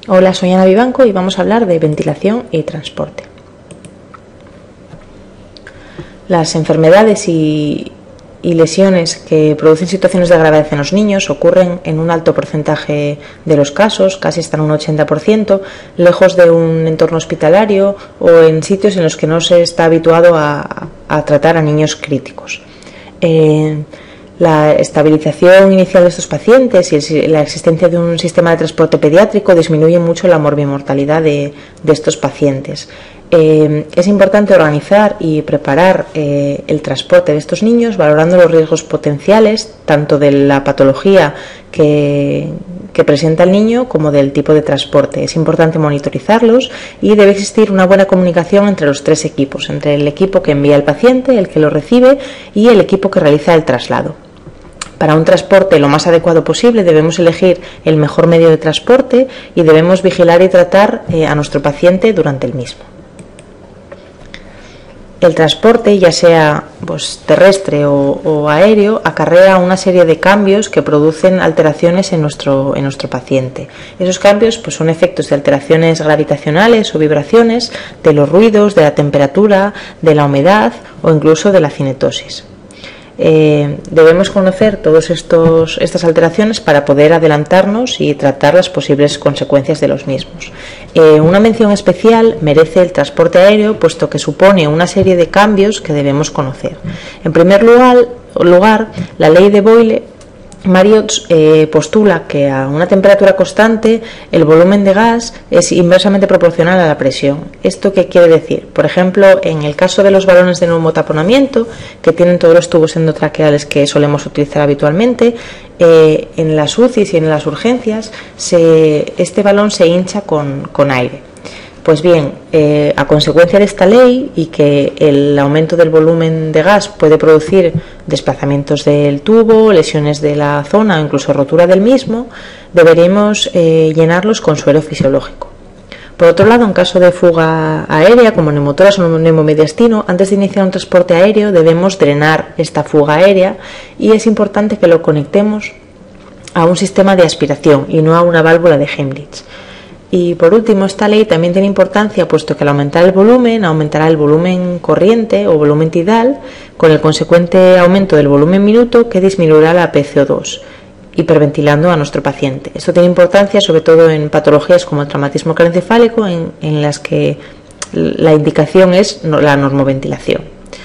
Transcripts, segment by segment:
Hola, soy Ana Vivanco y vamos a hablar de ventilación y transporte. Las enfermedades y lesiones que producen situaciones de gravedad en los niños ocurren en un alto porcentaje de los casos, casi hasta un 80%, lejos de un entorno hospitalario o en sitios en los que no se está habituado a tratar a niños críticos. La estabilización inicial de estos pacientes y la existencia de un sistema de transporte pediátrico disminuye mucho la morbimortalidad de estos pacientes. Es importante organizar y preparar el transporte de estos niños valorando los riesgos potenciales tanto de la patología que presenta el niño como del tipo de transporte. Es importante monitorizarlos y debe existir una buena comunicación entre los tres equipos, entre el equipo que envía al paciente, el que lo recibe y el equipo que realiza el traslado. Para un transporte lo más adecuado posible debemos elegir el mejor medio de transporte y debemos vigilar y tratar a nuestro paciente durante el mismo. El transporte, ya sea terrestre o aéreo, acarrea una serie de cambios que producen alteraciones en nuestro paciente. Esos cambios son efectos de alteraciones gravitacionales o vibraciones, de los ruidos, de la temperatura, de la humedad o incluso de la cinetosis. Debemos conocer todas estas alteraciones para poder adelantarnos y tratar las posibles consecuencias de los mismos. Una mención especial merece el transporte aéreo, puesto que supone una serie de cambios que debemos conocer. En primer lugar, la ley de Boyle-Mariotte postula que a una temperatura constante el volumen de gas es inversamente proporcional a la presión. ¿Esto qué quiere decir? Por ejemplo, en el caso de los balones de neumotaponamiento, que tienen todos los tubos endotraqueales que solemos utilizar habitualmente, en las UCIs y en las urgencias este balón se hincha con aire. Pues bien, a consecuencia de esta ley y que el aumento del volumen de gas puede producir desplazamientos del tubo, lesiones de la zona o incluso rotura del mismo, deberíamos llenarlos con suero fisiológico. Por otro lado, en caso de fuga aérea, como neumotoras o neumomediastino, antes de iniciar un transporte aéreo debemos drenar esta fuga aérea y es importante que lo conectemos a un sistema de aspiración y no a una válvula de Heimlich. Y por último, esta ley también tiene importancia puesto que al aumentar el volumen, aumentará el volumen corriente o volumen tidal, con el consecuente aumento del volumen minuto que disminuirá la PCO2, hiperventilando a nuestro paciente. Esto tiene importancia sobre todo en patologías como el traumatismo craneoencefálico, en las que la indicación es la normoventilación.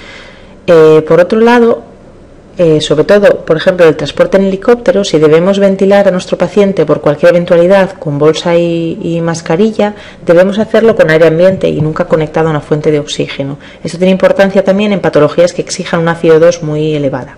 Por otro lado, sobre todo, por ejemplo, el transporte en helicóptero, si debemos ventilar a nuestro paciente por cualquier eventualidad con bolsa y mascarilla, debemos hacerlo con aire ambiente y nunca conectado a una fuente de oxígeno. Esto tiene importancia también en patologías que exijan una FiO2 muy elevada.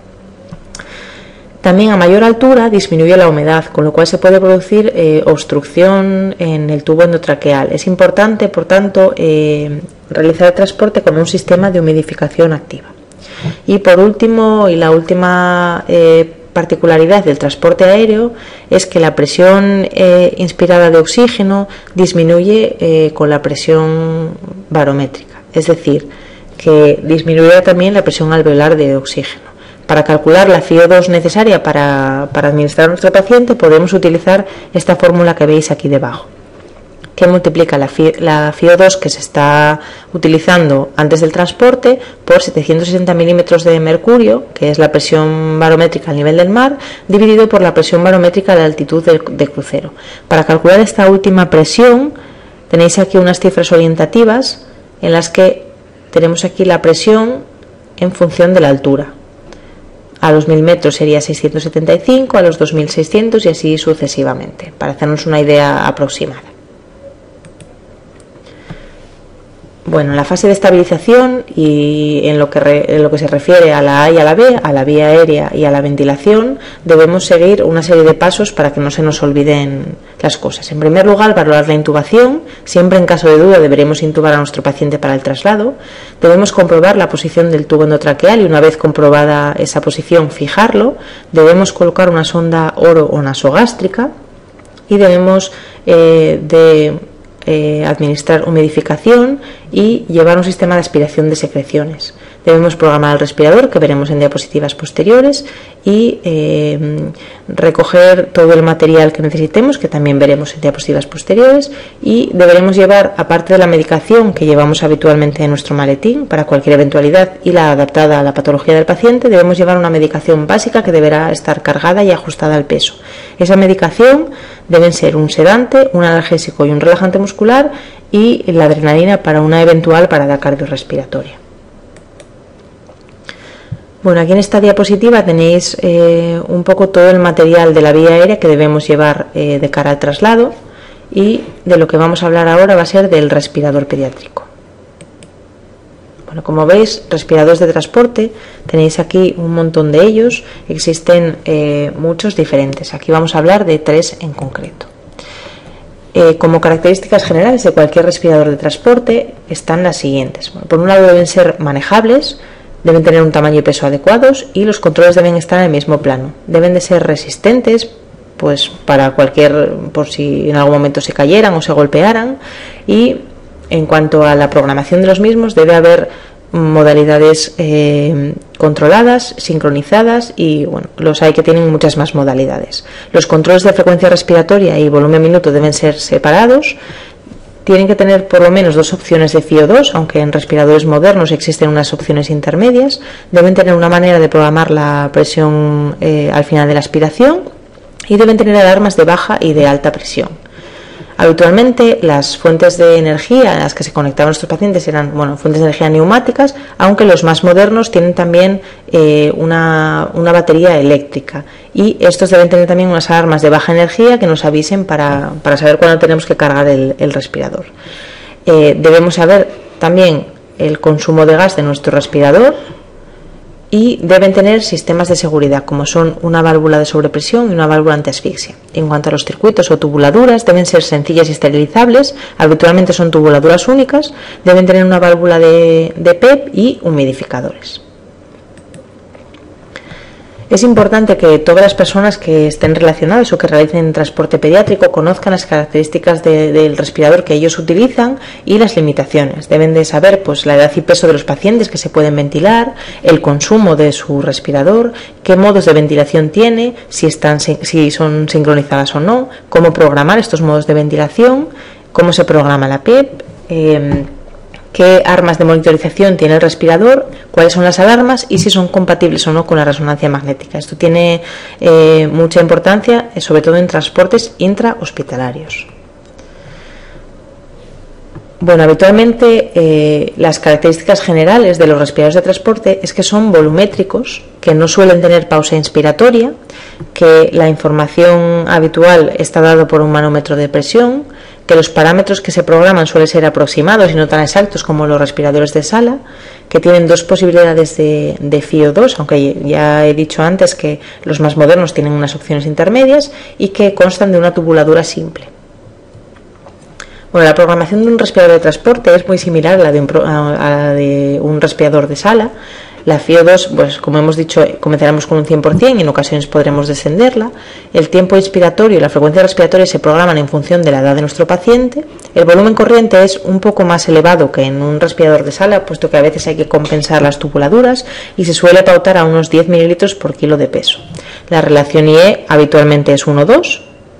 También a mayor altura disminuye la humedad, con lo cual se puede producir obstrucción en el tubo endotraqueal. Es importante, por tanto, realizar el transporte con un sistema de humidificación activa. Y por último, y la última particularidad del transporte aéreo es que la presión inspirada de oxígeno disminuye con la presión barométrica, es decir, que disminuirá también la presión alveolar de oxígeno. Para calcular la FiO2 necesaria para administrar a nuestro paciente podemos utilizar esta fórmula que veis aquí debajo, que multiplica la FiO2 que se está utilizando antes del transporte por 760 milímetros de mercurio, que es la presión barométrica al nivel del mar, dividido por la presión barométrica de altitud de crucero. Para calcular esta última presión tenéis aquí unas cifras orientativas en las que tenemos aquí la presión en función de la altura. A los 1000 metros sería 675, a los 2600 y así sucesivamente, para hacernos una idea aproximada. Bueno, en la fase de estabilización y en lo que se refiere a la A y a la B, a la vía aérea y a la ventilación, debemos seguir una serie de pasos para que no se nos olviden las cosas. En primer lugar, valorar la intubación. Siempre en caso de duda deberemos intubar a nuestro paciente para el traslado. Debemos comprobar la posición del tubo endotraqueal y una vez comprobada esa posición, fijarlo. Debemos colocar una sonda oro o nasogástrica y debemos administrar humidificación y llevar un sistema de aspiración de secreciones. Debemos programar el respirador, que veremos en diapositivas posteriores, y recoger todo el material que necesitemos, que también veremos en diapositivas posteriores, y deberemos llevar, aparte de la medicación que llevamos habitualmente en nuestro maletín para cualquier eventualidad y la adaptada a la patología del paciente, debemos llevar una medicación básica que deberá estar cargada y ajustada al peso. Esa medicación deben ser un sedante, un analgésico y un relajante muscular, y la adrenalina para una eventual parada cardiorrespiratoria. Bueno, aquí en esta diapositiva tenéis un poco todo el material de la vía aérea que debemos llevar de cara al traslado, y de lo que vamos a hablar ahora va a ser del respirador pediátrico. Bueno, como veis, respiradores de transporte, tenéis aquí un montón de ellos, existen muchos diferentes. Aquí vamos a hablar de 3 en concreto. Como características generales de cualquier respirador de transporte están las siguientes. Bueno, por un lado, deben ser manejables, deben tener un tamaño y peso adecuados, y los controles deben estar en el mismo plano. Deben de ser resistentes, pues para por si en algún momento se cayeran o se golpearan, y en cuanto a la programación de los mismos, debe haber modalidades controladas, sincronizadas, y bueno, los hay que tienen muchas más modalidades. Los controles de frecuencia respiratoria y volumen minuto deben ser separados. Tienen que tener por lo menos 2 opciones de FiO2, aunque en respiradores modernos existen unas opciones intermedias. Deben tener una manera de programar la presión al final de la aspiración, y deben tener alarmas de baja y de alta presión. Habitualmente las fuentes de energía a las que se conectaban nuestros pacientes eran fuentes de energía neumáticas, aunque los más modernos tienen también una batería eléctrica, y estos deben tener también unas alarmas de baja energía que nos avisen para saber cuándo tenemos que cargar el respirador. Debemos saber también el consumo de gas de nuestro respirador, y deben tener sistemas de seguridad, como son una válvula de sobrepresión y una válvula antiasfixia. En cuanto a los circuitos o tubuladuras, deben ser sencillas y esterilizables, habitualmente son tubuladuras únicas, deben tener una válvula de PEP y humidificadores. Es importante que todas las personas que estén relacionadas o que realicen transporte pediátrico conozcan las características del respirador que ellos utilizan y las limitaciones. Deben de saber pues, la edad y peso de los pacientes que se pueden ventilar, el consumo de su respirador, qué modos de ventilación tiene, si son sincronizadas o no, cómo programar estos modos de ventilación, cómo se programa la PEP, qué armas de monitorización tiene el respirador, cuáles son las alarmas y si son compatibles o no con la resonancia magnética. Esto tiene mucha importancia, sobre todo en transportes intrahospitalarios. Bueno, habitualmente las características generales de los respiradores de transporte es que son volumétricos, que no suelen tener pausa inspiratoria, que la información habitual está dada por un manómetro de presión, que los parámetros que se programan suelen ser aproximados y no tan exactos como los respiradores de sala, que tienen 2 posibilidades de FiO2, aunque ya he dicho antes que los más modernos tienen unas opciones intermedias, y que constan de una tubuladura simple. Bueno, la programación de un respirador de transporte es muy similar a la de un respirador de sala. La FiO2, pues como hemos dicho, comenzaremos con un 100% y en ocasiones podremos descenderla. El tiempo inspiratorio y la frecuencia respiratoria se programan en función de la edad de nuestro paciente. El volumen corriente es un poco más elevado que en un respirador de sala, puesto que a veces hay que compensar las tubuladuras, y se suele pautar a unos 10 mililitros por kilo de peso. La relación IE habitualmente es 1,2.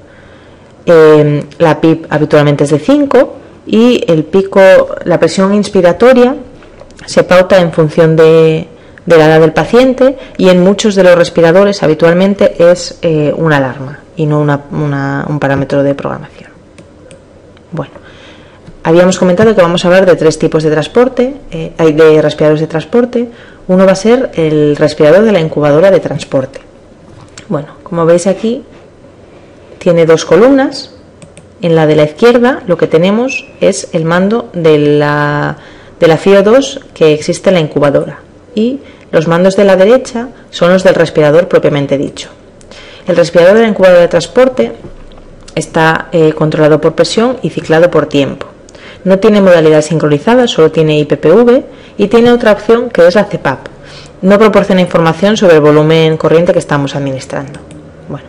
La PIP habitualmente es de 5, y la presión inspiratoria se pauta en función de la edad del paciente, y en muchos de los respiradores habitualmente es una alarma y no un parámetro de programación. Bueno, habíamos comentado que vamos a hablar de 3 tipos de transporte, de respiradores de transporte. Uno va a ser el respirador de la incubadora de transporte. Bueno, como veis aquí tiene 2 columnas. En la de la izquierda lo que tenemos es el mando de la FiO2 que existe en la incubadora, y los mandos de la derecha son los del respirador propiamente dicho. El respirador de la incubadora de transporte está controlado por presión y ciclado por tiempo. No tiene modalidad sincronizada, solo tiene IPPV, y tiene otra opción que es la CPAP. No proporciona información sobre el volumen corriente que estamos administrando. Bueno,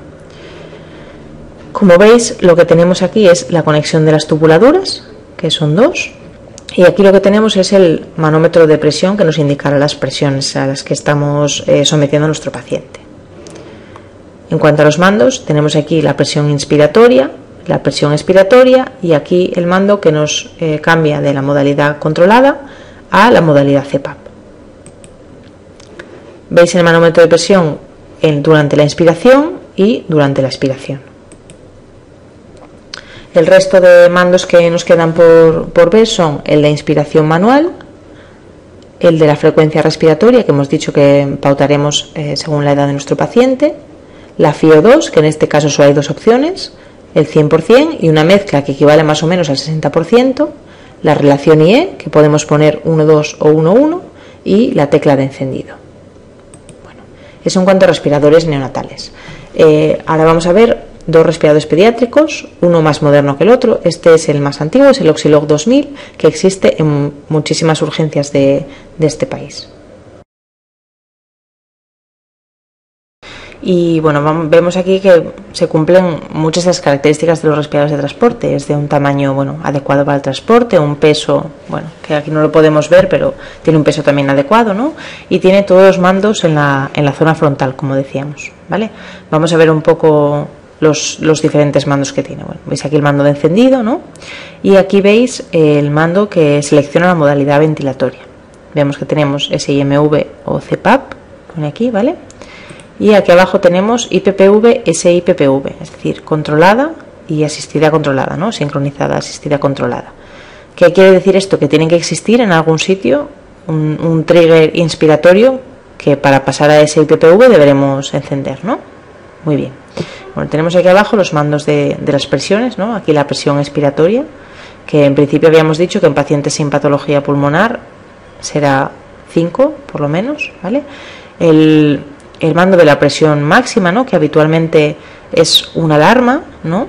como veis, lo que tenemos aquí es la conexión de las tubuladuras, que son 2, Y aquí lo que tenemos es el manómetro de presión que nos indicará las presiones a las que estamos sometiendo a nuestro paciente. En cuanto a los mandos, tenemos aquí la presión inspiratoria, la presión expiratoria y aquí el mando que nos cambia de la modalidad controlada a la modalidad CPAP. Veis el manómetro de presión durante la inspiración y durante la expiración. El resto de mandos que nos quedan por ver son el de inspiración manual, el de la frecuencia respiratoria, que hemos dicho que pautaremos según la edad de nuestro paciente, la FiO2, que en este caso solo hay dos opciones, el 100% y una mezcla que equivale más o menos al 60%, la relación IE, que podemos poner 1,2 o 1,1 y la tecla de encendido. Bueno, eso en cuanto a respiradores neonatales. Ahora vamos a ver dos respiradores pediátricos, uno más moderno que el otro. Este es el más antiguo, es el Oxilog 2000, que existe en muchísimas urgencias de este país. Y bueno, vemos aquí que se cumplen muchas de las características de los respiradores de transporte. Es de un tamaño adecuado para el transporte, un peso, que aquí no lo podemos ver, pero tiene un peso también adecuado, ¿no? Y tiene todos los mandos en la zona frontal, como decíamos, ¿vale? Vamos a ver un poco los diferentes mandos que tiene. Bueno, veis aquí el mando de encendido, ¿no? Y aquí veis el mando que selecciona la modalidad ventilatoria. Vemos que tenemos SIMV o CPAP, pone aquí, ¿vale? Y aquí abajo tenemos IPPV, SIPPV, es decir, controlada y asistida controlada, ¿no? Sincronizada, asistida controlada. ¿Qué quiere decir esto? Que tienen que existir en algún sitio un trigger inspiratorio que para pasar a SIPPV deberemos encender, ¿no? Muy bien. Bueno, tenemos aquí abajo los mandos de las presiones, ¿no? Aquí la presión expiratoria, que en principio habíamos dicho que en pacientes sin patología pulmonar será 5, por lo menos, ¿vale? El mando de la presión máxima, ¿no? Que habitualmente es una alarma, ¿no?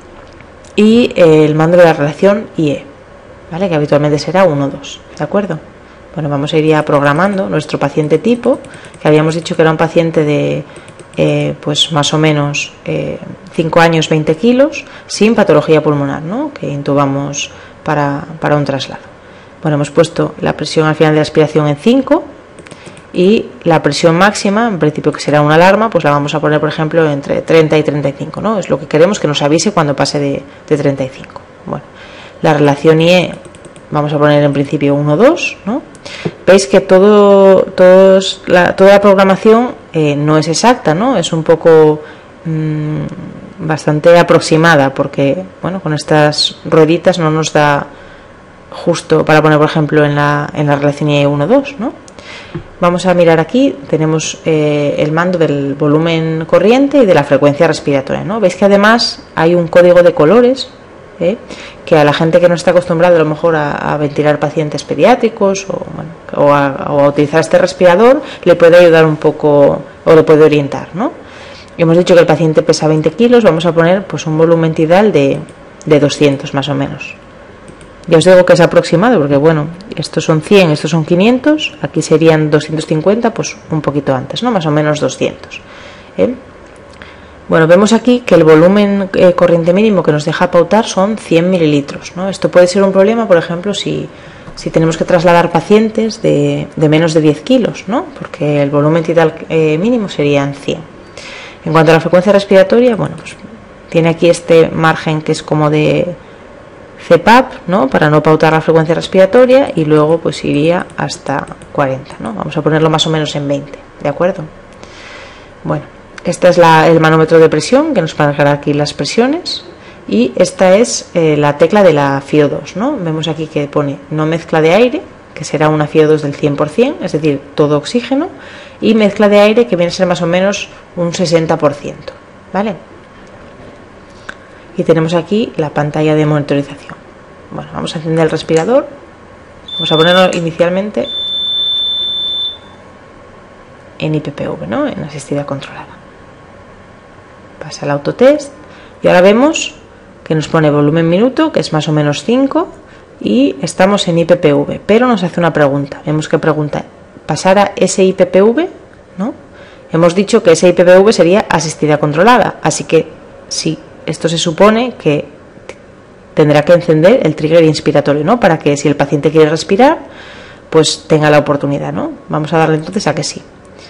Y el mando de la relación IE, ¿vale? Que habitualmente será 1, 2, ¿de acuerdo? Bueno, vamos a ir ya programando nuestro paciente tipo, que habíamos dicho que era un paciente de pues más o menos 5 años, 20 kilos, sin patología pulmonar, ¿no? Que intubamos para un traslado. Bueno, hemos puesto la presión al final de la aspiración en 5 y la presión máxima, en principio que será una alarma, pues la vamos a poner, por ejemplo, entre 30 y 35, ¿no? Es lo que queremos que nos avise cuando pase de 35. Bueno, la relación IE vamos a poner en principio 1, 2, ¿no? Veis que toda la programación no es exacta, ¿no? Es un poco bastante aproximada, porque, bueno, con estas rueditas no nos da justo para poner, por ejemplo, en la relación IE 1, 2, ¿no? Vamos a mirar aquí, tenemos el mando del volumen corriente y de la frecuencia respiratoria, ¿no? Veis que además hay un código de colores que a la gente que no está acostumbrada a lo mejor a ventilar pacientes pediátricos o a utilizar este respirador le puede ayudar un poco o le puede orientar, ¿no? Hemos dicho que el paciente pesa 20 kilos, vamos a poner pues un volumen tidal de 200 más o menos. Ya os digo que es aproximado porque, bueno, estos son 100, estos son 500, aquí serían 250, pues un poquito antes, ¿no? Más o menos 200. Bueno, vemos aquí que el volumen corriente mínimo que nos deja pautar son 100 mililitros, ¿no? Esto puede ser un problema, por ejemplo, si tenemos que trasladar pacientes de menos de 10 kilos, ¿no? Porque el volumen tidal mínimo serían 100. En cuanto a la frecuencia respiratoria, bueno, pues tiene aquí este margen que es como de CPAP, ¿no? Para no pautar la frecuencia respiratoria y luego pues iría hasta 40, ¿no? Vamos a ponerlo más o menos en 20, ¿de acuerdo? Bueno, este es el manómetro de presión que nos marcará aquí las presiones y esta es la tecla de la FiO2, ¿no? Vemos aquí que pone no mezcla de aire, que será una FiO2 del 100%, es decir, todo oxígeno, y mezcla de aire que viene a ser más o menos un 60%, ¿vale? Y tenemos aquí la pantalla de monitorización. Bueno, vamos a encender el respirador. Vamos a ponerlo inicialmente en IPPV, ¿no? En asistida controlada. Pasa el autotest y ahora vemos que nos pone volumen minuto, que es más o menos 5, y estamos en IPPV, pero nos hace una pregunta. Vemos que pregunta, ¿pasar a SIPPV? ¿No? Hemos dicho que SIPPV sería asistida controlada, así que sí. Esto se supone que tendrá que encender el trigger inspiratorio, ¿no? Para que si el paciente quiere respirar, pues tenga la oportunidad, ¿no? Vamos a darle entonces a que sí.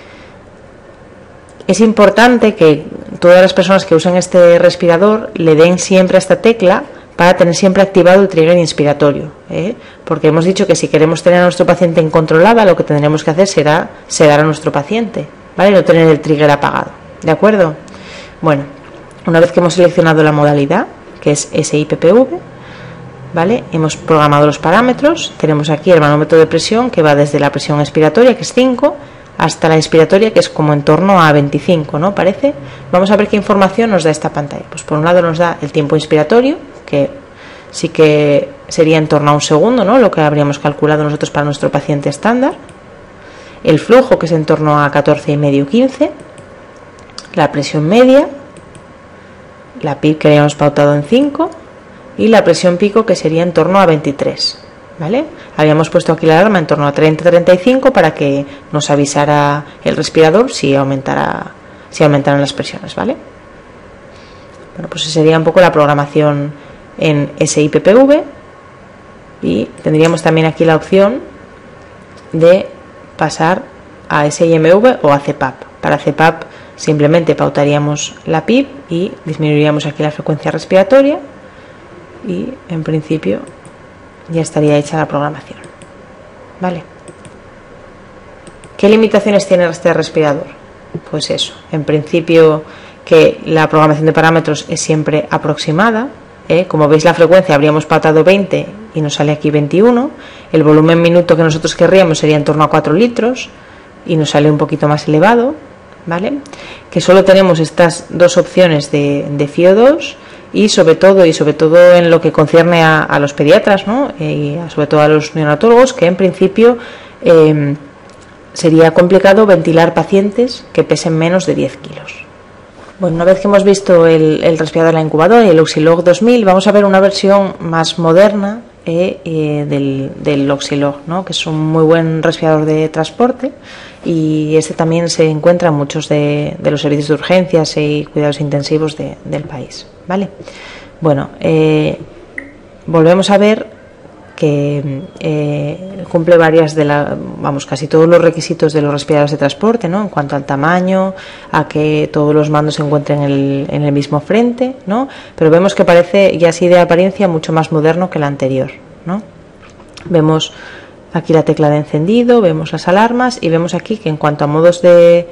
Es importante que todas las personas que usen este respirador le den siempre a esta tecla para tener siempre activado el trigger inspiratorio, porque hemos dicho que si queremos tener a nuestro paciente incontrolada, lo que tendremos que hacer será sedar a nuestro paciente, ¿vale? No tener el trigger apagado, ¿de acuerdo? Bueno, una vez que hemos seleccionado la modalidad, que es SIPPV, ¿vale? Hemos programado los parámetros, tenemos aquí el manómetro de presión que va desde la presión expiratoria, que es 5, hasta la inspiratoria, que es como en torno a 25, ¿no? Parece. Vamos a ver qué información nos da esta pantalla. Pues por un lado nos da el tiempo inspiratorio, que sí que sería en torno a un segundo, ¿no? Lo que habríamos calculado nosotros para nuestro paciente estándar. El flujo, que es en torno a 14,5-15. La presión media. La PIB que habíamos pautado en 5. Y la presión pico, que sería en torno a 23. ¿Vale? Habíamos puesto aquí la alarma en torno a 30-35 para que nos avisara el respirador si aumentaran las presiones, ¿vale? Bueno, pues esa sería un poco la programación en SIPPV, y tendríamos también aquí la opción de pasar a SIMV o a CPAP. Para CPAP simplemente pautaríamos la PIB y disminuiríamos aquí la frecuencia respiratoria, y en principio ya estaría hecha la programación, ¿vale? ¿Qué limitaciones tiene este respirador? Pues eso, en principio que la programación de parámetros es siempre aproximada, como veis la frecuencia habríamos pautado 20 y nos sale aquí 21, el volumen minuto que nosotros querríamos sería en torno a 4 litros y nos sale un poquito más elevado, ¿vale? Que solo tenemos estas dos opciones de FiO2, y sobre todo en lo que concierne a los pediatras, ¿no? Y sobre todo a los neonatólogos, que en principio sería complicado ventilar pacientes que pesen menos de 10 kilos. Bueno, una vez que hemos visto el respirador de la incubadora y el Oxylog 2000, vamos a ver una versión más moderna del Oxylog, ¿no? Que es un muy buen respirador de transporte, y este también se encuentra en muchos de los servicios de urgencias y cuidados intensivos del país, ¿vale? Bueno, volvemos a ver que cumple casi todos los requisitos de los respiradores de transporte, ¿no? En cuanto al tamaño, a que todos los mandos se encuentren en el mismo frente, ¿no? Pero vemos que parece, ya así de apariencia, mucho más moderno que el anterior, ¿no? Vemos aquí la tecla de encendido, vemos las alarmas, y vemos aquí que en cuanto a modos de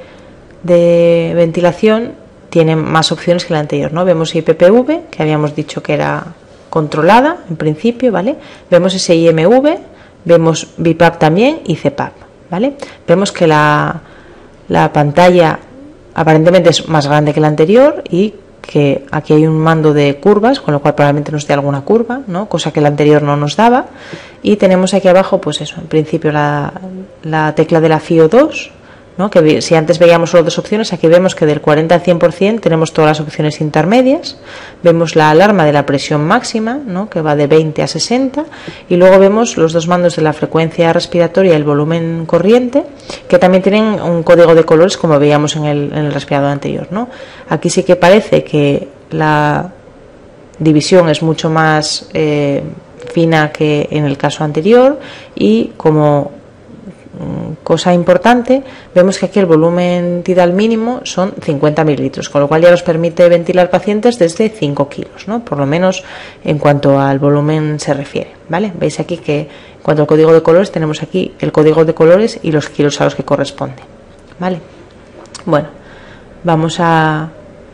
ventilación tiene más opciones que el anterior, ¿no? Vemos IPPV, que habíamos dicho que era controlada en principio, ¿vale? Vemos SIMV, vemos BiPAP también y CPAP, ¿vale? Vemos que la pantalla aparentemente es más grande que la anterior, y que aquí hay un mando de curvas, con lo cual probablemente nos dé alguna curva, ¿no? Cosa que el anterior no nos daba. Y tenemos aquí abajo, pues eso, en principio la tecla de la FiO2, ¿no? Que si antes veíamos solo dos opciones, aquí vemos que del 40 al 100% tenemos todas las opciones intermedias. Vemos la alarma de la presión máxima, ¿no? Que va de 20 a 60, y luego vemos los dos mandos de la frecuencia respiratoria y el volumen corriente, que también tienen un código de colores como veíamos en el respirador anterior, ¿no? Aquí sí que parece que la división es mucho más fina que en el caso anterior, y como cosa importante, vemos que aquí el volumen tidal mínimo son 50 mililitros, con lo cual ya nos permite ventilar pacientes desde 5 kilos, ¿no? Por lo menos en cuanto al volumen se refiere, ¿vale? Veis aquí que en cuanto al código de colores, tenemos aquí el código de colores y los kilos a los que corresponde, ¿vale? Bueno, vamos a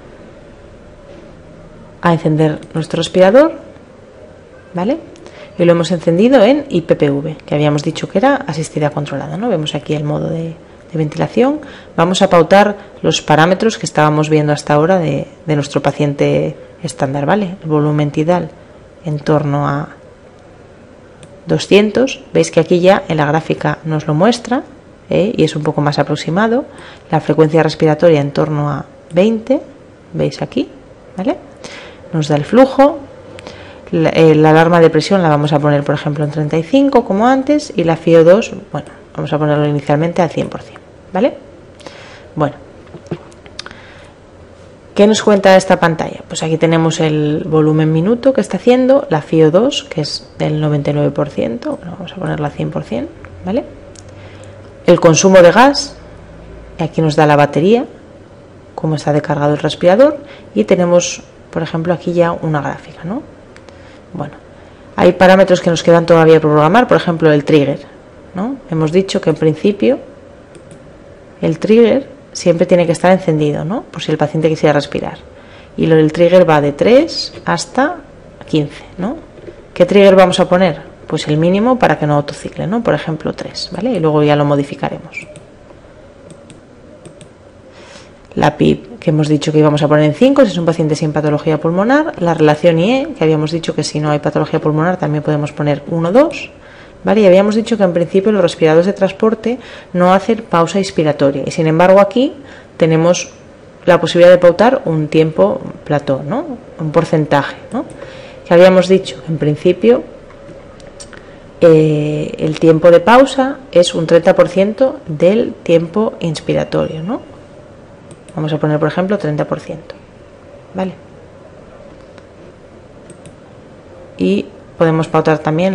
encender nuestro respirador, ¿vale? Y lo hemos encendido en IPPV, que habíamos dicho que era asistida controlada, ¿no? Vemos aquí el modo de ventilación. Vamos a pautar los parámetros que estábamos viendo hasta ahora de nuestro paciente estándar, ¿vale? El volumen tidal en torno a 200. Veis que aquí ya en la gráfica nos lo muestra, y es un poco más aproximado. La frecuencia respiratoria en torno a 20, veis aquí, ¿vale? Nos da el flujo. La alarma de presión la vamos a poner, por ejemplo, en 35, como antes, y la FiO2, bueno, vamos a ponerlo inicialmente al 100%, ¿vale? Bueno, ¿Qué nos cuenta esta pantalla? Pues aquí tenemos el volumen minuto que está haciendo, la FiO2, que es del 99%, bueno, vamos a ponerla a 100%, ¿vale? El consumo de gas, aquí nos da la batería, cómo está descargado el respirador, y tenemos, por ejemplo, aquí ya una gráfica, ¿no? Bueno, hay parámetros que nos quedan todavía por programar, por ejemplo, el trigger, ¿no? Hemos dicho que en principio el trigger siempre tiene que estar encendido, ¿no? Por si el paciente quisiera respirar. Y lo del trigger va de 3 hasta 15, ¿no? ¿Qué trigger vamos a poner? Pues el mínimo para que no autocicle, ¿no? Por ejemplo, 3, ¿vale? Y luego ya lo modificaremos. La PIB, que hemos dicho que íbamos a poner en 5 si es un paciente sin patología pulmonar. La relación IE, que habíamos dicho que si no hay patología pulmonar también podemos poner 1, 2. ¿Vale? Y habíamos dicho que en principio los respiradores de transporte no hacen pausa inspiratoria, y sin embargo aquí tenemos la posibilidad de pautar un tiempo plató, ¿no? Un porcentaje, ¿no? Que habíamos dicho, en principio el tiempo de pausa es un 30% del tiempo inspiratorio, ¿no? Vamos a poner, por ejemplo, 30%, ¿vale? Y podemos pautar también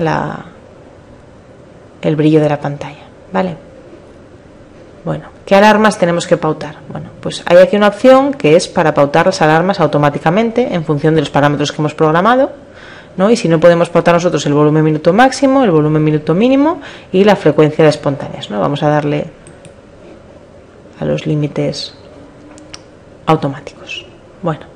el brillo de la pantalla, ¿vale? Bueno, ¿qué alarmas tenemos que pautar? Bueno, pues hay aquí una opción que es para pautar las alarmas automáticamente en función de los parámetros que hemos programado, ¿no? Y si no podemos pautar nosotros el volumen minuto máximo, el volumen minuto mínimo y la frecuencia de espontáneas, ¿no? Vamos a darle a los límites automáticos. Bueno,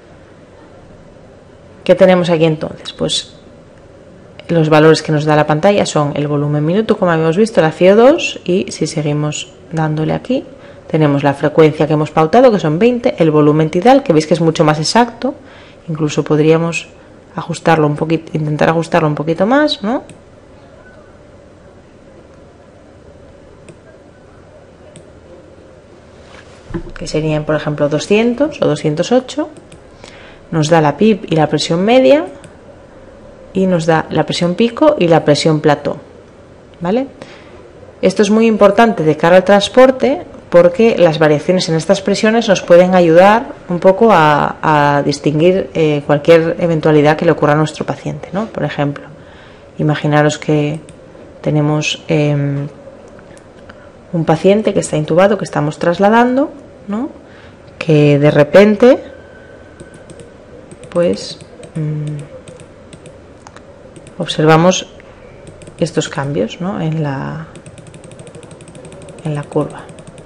¿qué tenemos aquí entonces? Pues los valores que nos da la pantalla son el volumen minuto, como habíamos visto, la FiO2, y si seguimos dándole aquí, tenemos la frecuencia que hemos pautado, que son 20, el volumen tidal, que veis que es mucho más exacto, incluso podríamos ajustarlo un poquito, intentar ajustarlo un poquito más, ¿no? Que serían, por ejemplo, 200 o 208, nos da la PIB y la presión media, y nos da la presión pico y la presión plató, ¿vale? Esto es muy importante de cara al transporte porque las variaciones en estas presiones nos pueden ayudar un poco a distinguir cualquier eventualidad que le ocurra a nuestro paciente, ¿no? Por ejemplo, imaginaros que tenemos un paciente que está intubado, que estamos trasladando, ¿no? Que de repente pues observamos estos cambios, ¿no? en la curva.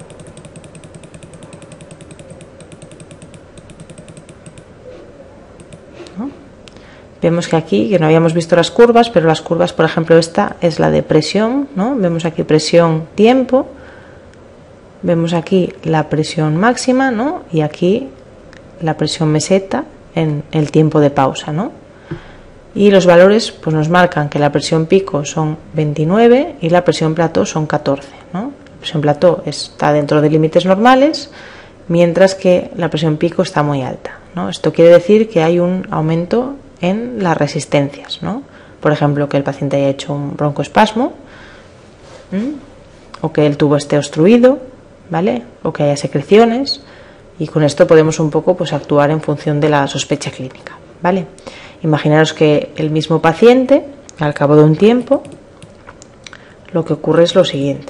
¿No? Vemos que aquí, que no habíamos visto las curvas, pero las curvas, por ejemplo, esta es la de presión, ¿no? Vemos aquí presión tiempo, vemos aquí la presión máxima, ¿no? Y aquí la presión meseta en el tiempo de pausa, ¿no? Y los valores pues nos marcan que la presión pico son 29 y la presión plató son 14, ¿no? La presión plató está dentro de límites normales, mientras que la presión pico está muy alta, ¿no? Esto quiere decir que hay un aumento en las resistencias, ¿no? Por ejemplo, que el paciente haya hecho un broncoespasmo, o que el tubo esté obstruido, ¿vale? O que haya secreciones, y con esto podemos un poco pues actuar en función de la sospecha clínica, ¿vale? Imaginaros que el mismo paciente, al cabo de un tiempo, lo que ocurre es lo siguiente.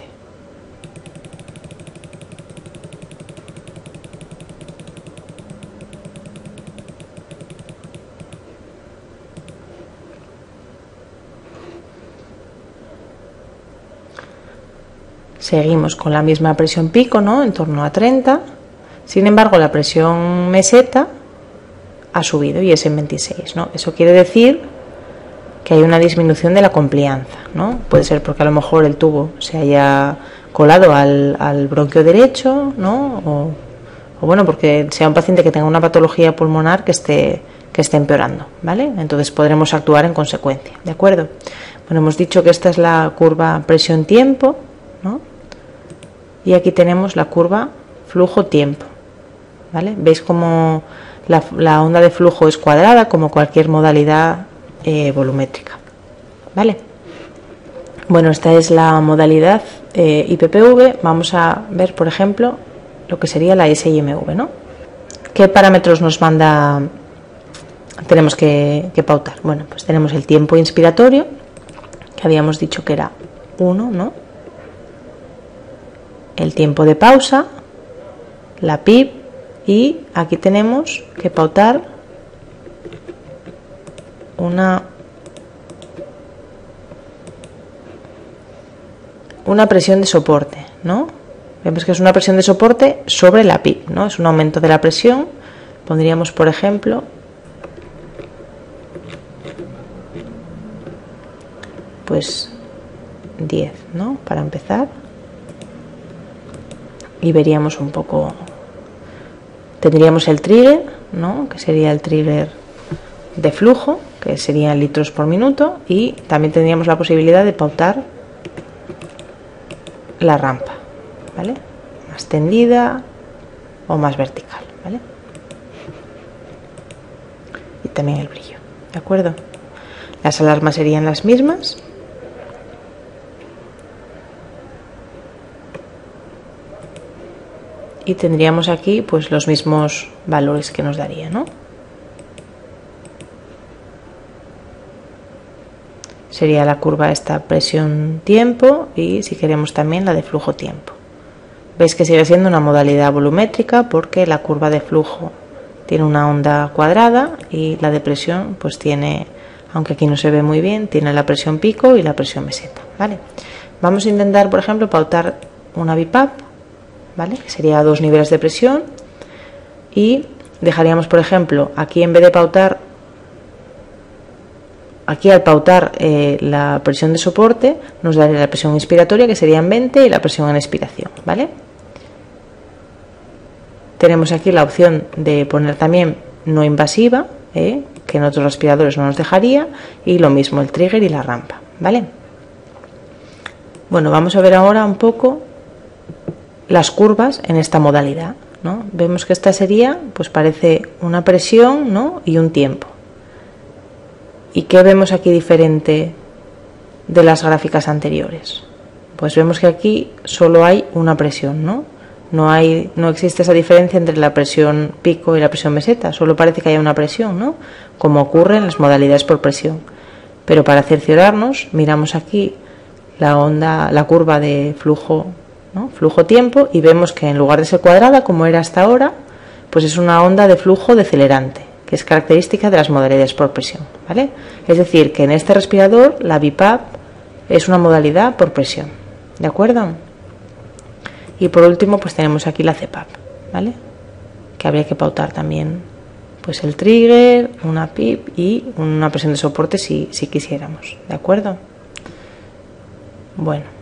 Seguimos con la misma presión pico, ¿no? En torno a 30. Sin embargo, la presión meseta ha subido y es en 26, ¿no? Eso quiere decir que hay una disminución de la complianza, ¿no? Puede ser porque a lo mejor el tubo se haya colado al bronquio derecho, ¿no? O bueno, porque sea un paciente que tenga una patología pulmonar que esté empeorando, ¿vale? Entonces podremos actuar en consecuencia, ¿de acuerdo? Bueno, hemos dicho que esta es la curva presión-tiempo, ¿no? Y aquí tenemos la curva flujo-tiempo, ¿vale? ¿Veis cómo la onda de flujo es cuadrada como cualquier modalidad volumétrica, ¿vale? Bueno, esta es la modalidad IPPV. Vamos a ver, por ejemplo, lo que sería la SIMV, ¿no? ¿Qué parámetros nos manda? Tenemos que pautar. Bueno, pues tenemos el tiempo inspiratorio, que habíamos dicho que era 1, ¿no? El tiempo de pausa, la PIB, y aquí tenemos que pautar una presión de soporte, ¿no? Vemos que es una presión de soporte sobre la PIB, ¿no? Es un aumento de la presión. Pondríamos, por ejemplo, pues 10, ¿no? Para empezar. Y veríamos un poco, tendríamos el trigger, ¿no? Que sería el trigger de flujo, que serían litros por minuto, y también tendríamos la posibilidad de pautar la rampa, ¿vale? Más tendida o más vertical, ¿vale? Y también el brillo, ¿de acuerdo? Las alarmas serían las mismas. Y tendríamos aquí pues los mismos valores que nos daría, ¿no? Sería la curva esta presión tiempo, y si queremos también la de flujo tiempo. Veis que sigue siendo una modalidad volumétrica porque la curva de flujo tiene una onda cuadrada y la de presión pues tiene, aunque aquí no se ve muy bien, tiene la presión pico y la presión meseta, ¿vale? Vamos a intentar, por ejemplo, pautar una BIPAP, ¿vale? Que sería 2 niveles de presión, y dejaríamos, por ejemplo, aquí en vez de pautar, aquí al pautar la presión de soporte nos daría la presión inspiratoria, que sería en 20, y la presión en expiración, ¿vale? Tenemos aquí la opción de poner también no invasiva, que en otros respiradores no nos dejaría, y lo mismo el trigger y la rampa, ¿vale? Bueno, vamos a ver ahora un poco las curvas en esta modalidad, ¿no? Vemos que esta sería, pues parece una presión, ¿no? Y un tiempo. ¿Y qué vemos aquí diferente de las gráficas anteriores? Pues vemos que aquí solo hay una presión, ¿no? No existe esa diferencia entre la presión pico y la presión meseta, solo parece que haya una presión, ¿no? Como ocurre en las modalidades por presión. Pero para cerciorarnos, miramos aquí la curva de flujo, ¿no? Flujo-tiempo, y vemos que en lugar de ser cuadrada como era hasta ahora, pues es una onda de flujo decelerante, que es característica de las modalidades por presión, ¿vale? Es decir, que en este respirador la BIPAP es una modalidad por presión, ¿de acuerdo? Y por último pues tenemos aquí la CPAP, ¿vale? Que habría que pautar también pues el trigger, una PIP y una presión de soporte si quisiéramos, ¿de acuerdo? Bueno.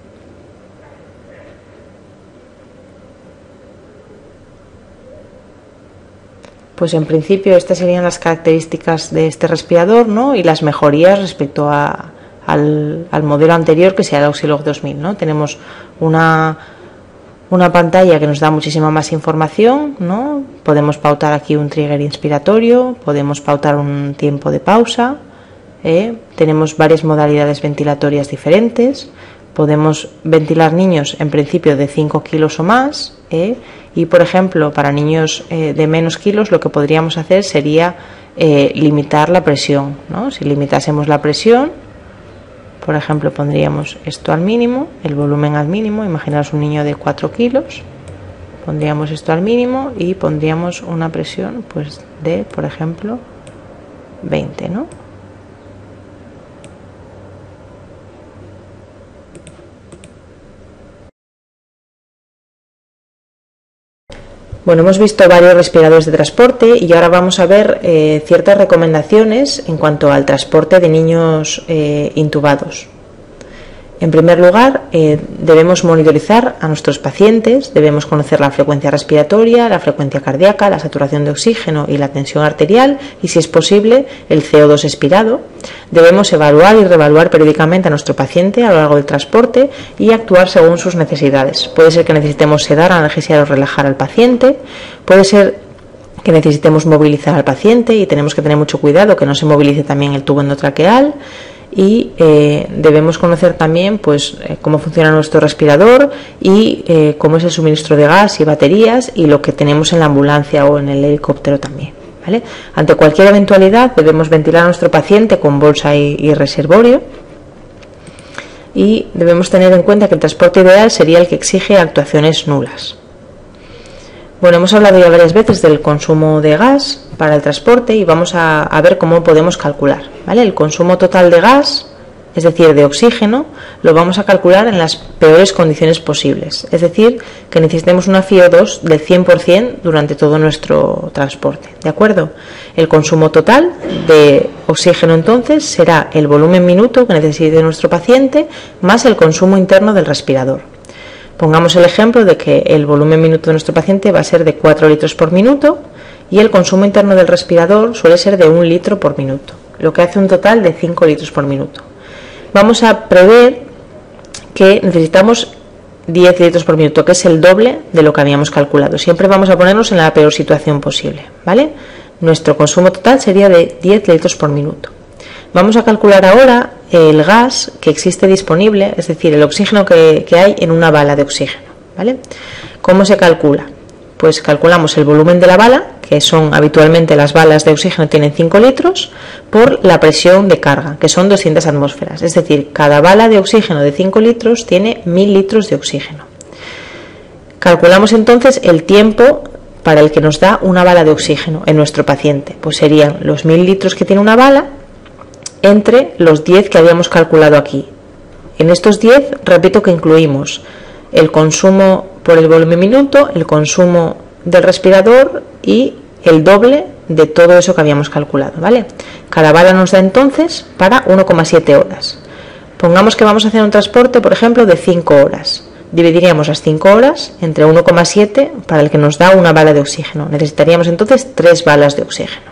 Pues en principio estas serían las características de este respirador, ¿no? Y las mejorías respecto al modelo anterior, que sería el Oxylog 2000, ¿no? Tenemos una pantalla que nos da muchísima más información, ¿no? Podemos pautar aquí un trigger inspiratorio, podemos pautar un tiempo de pausa, tenemos varias modalidades ventilatorias diferentes, podemos ventilar niños en principio de 5 kilos o más, y por ejemplo para niños de menos kilos lo que podríamos hacer sería limitar la presión, ¿no? Si limitásemos la presión, por ejemplo pondríamos esto al mínimo, el volumen al mínimo, imaginaos un niño de 4 kilos, pondríamos esto al mínimo y pondríamos una presión pues de, por ejemplo, 20, ¿no? Bueno, hemos visto varios respiradores de transporte y ahora vamos a ver ciertas recomendaciones en cuanto al transporte de niños intubados. En primer lugar, debemos monitorizar a nuestros pacientes, debemos conocer la frecuencia respiratoria, la frecuencia cardíaca, la saturación de oxígeno y la tensión arterial y, si es posible, el CO2 expirado. Debemos evaluar y reevaluar periódicamente a nuestro paciente a lo largo del transporte y actuar según sus necesidades. Puede ser que necesitemos sedar, analgesiar o relajar al paciente, puede ser que necesitemos movilizar al paciente y tenemos que tener mucho cuidado que no se movilice también el tubo endotraqueal. y debemos conocer también pues cómo funciona nuestro respirador y cómo es el suministro de gas y baterías y lo que tenemos en la ambulancia o en el helicóptero también, ¿vale? Ante cualquier eventualidad debemos ventilar a nuestro paciente con bolsa y reservorio, y debemos tener en cuenta que el transporte ideal sería el que exige actuaciones nulas. Bueno, hemos hablado ya varias veces del consumo de gas para el transporte y vamos a ver cómo podemos calcular, ¿vale? El consumo total de gas, es decir, de oxígeno, lo vamos a calcular en las peores condiciones posibles, es decir, que necesitemos una FiO2 del 100% durante todo nuestro transporte, ¿de acuerdo? El consumo total de oxígeno entonces será el volumen minuto que necesite nuestro paciente más el consumo interno del respirador. Pongamos el ejemplo de que el volumen minuto de nuestro paciente va a ser de 4 litros por minuto y el consumo interno del respirador suele ser de 1 litro por minuto, lo que hace un total de 5 litros por minuto. Vamos a prever que necesitamos 10 litros por minuto, que es el doble de lo que habíamos calculado. Siempre vamos a ponernos en la peor situación posible, ¿vale? Nuestro consumo total sería de 10 litros por minuto. Vamos a calcular ahora el gas que existe disponible, es decir, el oxígeno que hay en una bala de oxígeno, ¿vale? ¿Cómo se calcula? Pues calculamos el volumen de la bala, que son habitualmente las balas de oxígeno tienen 5 litros, por la presión de carga, que son 200 atmósferas. Es decir, cada bala de oxígeno de 5 litros tiene 1000 litros de oxígeno. Calculamos entonces el tiempo para el que nos da una bala de oxígeno en nuestro paciente. Pues serían los 1000 litros que tiene una bala entre los 10 que habíamos calculado aquí. En estos 10, repito que incluimos el consumo por el volumen minuto, el consumo del respirador y el doble de todo eso que habíamos calculado, ¿vale? Cada bala nos da entonces para 1,7 horas. Pongamos que vamos a hacer un transporte, por ejemplo, de 5 horas. Dividiríamos las 5 horas entre 1,7 para el que nos da una bala de oxígeno. Necesitaríamos entonces 3 balas de oxígeno.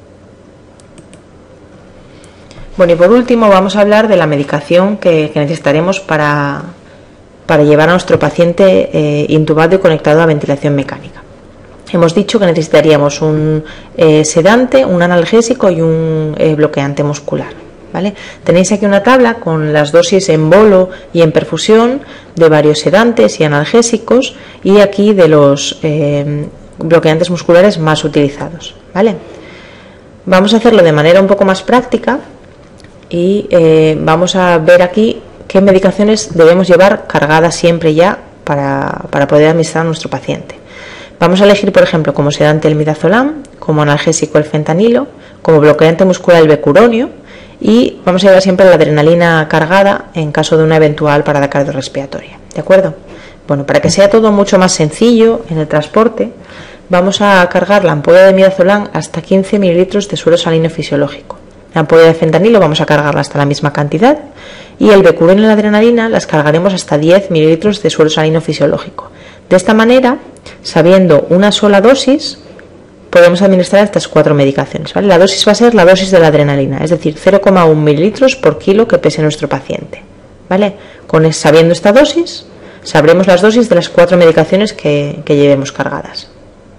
Bueno, y por último vamos a hablar de la medicación que necesitaremos para llevar a nuestro paciente intubado y conectado a ventilación mecánica. Hemos dicho que necesitaríamos un sedante, un analgésico y un bloqueante muscular, ¿vale? Tenéis aquí una tabla con las dosis en bolo y en perfusión de varios sedantes y analgésicos y aquí de los bloqueantes musculares más utilizados, ¿vale? Vamos a hacerlo de manera un poco más práctica y vamos a ver aquí qué medicaciones debemos llevar cargadas siempre ya para poder administrar a nuestro paciente. Vamos a elegir, por ejemplo, como sedante el midazolam, como analgésico el fentanilo, como bloqueante muscular el becuronio y vamos a llevar siempre la adrenalina cargada en caso de una eventual parada cardiorrespiratoria, ¿de acuerdo? Bueno, para que sea todo mucho más sencillo en el transporte, vamos a cargar la ampolla de midazolam hasta 15 mililitros de suero salino fisiológico. La ampolla de fentanilo vamos a cargarla hasta la misma cantidad y el becuronio y la adrenalina las cargaremos hasta 10 mililitros de suero salino fisiológico. De esta manera, sabiendo una sola dosis, podemos administrar estas 4 medicaciones, ¿vale? La dosis va a ser la dosis de la adrenalina, es decir, 0,1 mililitros por kilo que pese nuestro paciente, ¿vale? Sabiendo esta dosis, sabremos las dosis de las 4 medicaciones que llevemos cargadas.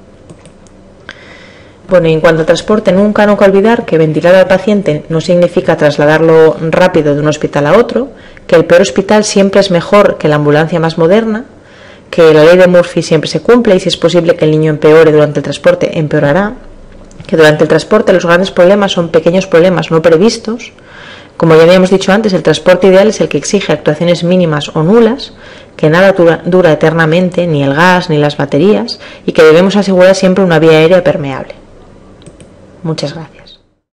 Bueno, y en cuanto al transporte, nunca olvidar que ventilar al paciente no significa trasladarlo rápido de un hospital a otro, que el peor hospital siempre es mejor que la ambulancia más moderna, que la ley de Murphy siempre se cumple y si es posible que el niño empeore durante el transporte, empeorará, que durante el transporte los grandes problemas son pequeños problemas no previstos. Como ya habíamos dicho antes, el transporte ideal es el que exige actuaciones mínimas o nulas, que nada dura eternamente, ni el gas ni las baterías, y que debemos asegurar siempre una vía aérea permeable. Muchas gracias.